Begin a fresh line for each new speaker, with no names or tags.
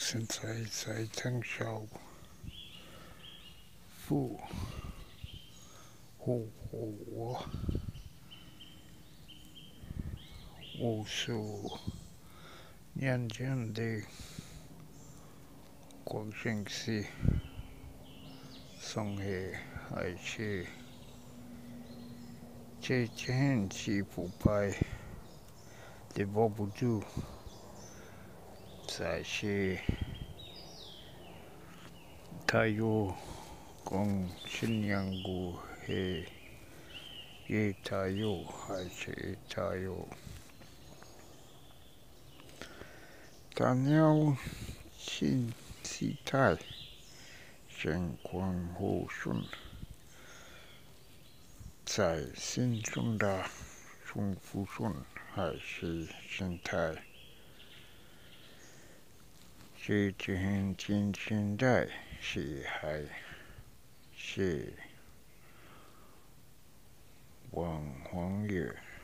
身材在腾小腹护我无数年间的关心是送给爱情，这件是不败的握不住，才是他有跟信仰过的，也他有还是他有。但要新时代情况和顺，在心中的重复顺还是心态，这件现在是还是往黄月。